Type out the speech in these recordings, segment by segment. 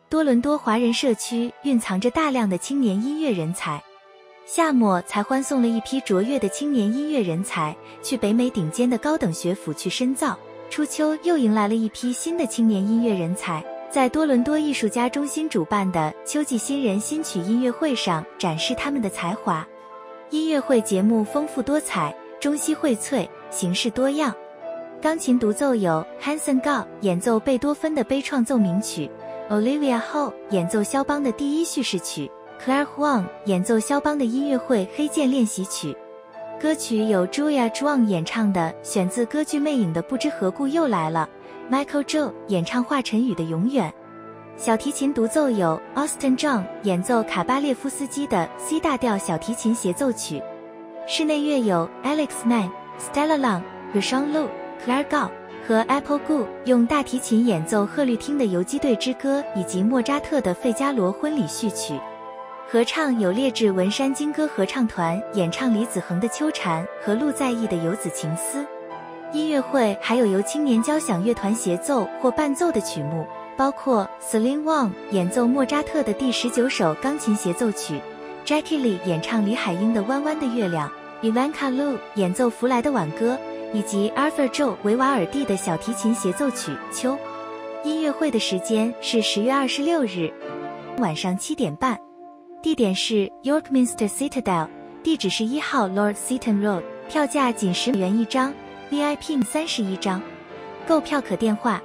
多伦多华人社区蕴藏着大量的青年音乐人才。夏末才欢送了一批卓越的青年音乐人才去北美顶尖的高等学府去深造，初秋又迎来了一批新的青年音乐人才，在多伦多艺术家中心主办的秋季新人新曲音乐会上展示他们的才华。音乐会节目丰富多彩，中西荟萃，形式多样。钢琴独奏有 Hanson Gao 演奏贝多芬的悲怆奏鸣曲， Olivia Ho 演奏肖邦的第一叙事曲， Claire Huang 演奏肖邦的音乐会黑键练习曲。歌曲有 Julia Zhuang 演唱的选自歌剧《魅影》的不知何故又来了， Michael Zhou 演唱华晨宇的永远。小提琴独奏有 Austin Zhang 演奏卡巴列夫斯基的 C 大调小提琴协奏曲。室内乐有 Alex Mann、Stella Lang、Rashawn Lu、Claire Gao 和 Apple Gu 用大提琴演奏鹤律厅的游击队之歌以及莫扎特的费加罗婚礼序曲。合唱有列治文山金歌合唱团演唱李子恒的秋蝉和陆在意的游子情思。音乐会还有由青年交响乐团协奏或伴奏的曲目，包括 Celine Wang 演奏莫扎特的第19首钢琴协奏曲， Jackie Lee 演唱李海英的弯弯的月亮， Ivanka Lu 演奏弗莱的挽歌，以及 Arthur Zhou 维瓦尔第的小提琴协奏曲秋。音乐会的时间是10月26日晚上7点半，地点是 Yorkminster Citadel， 地址是1号 Lord Seaton Road， 票价仅10美元一张， VIP 31张。购票可电话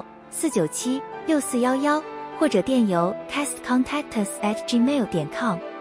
416-497-6411或者电邮 castcontactus@gmail.com。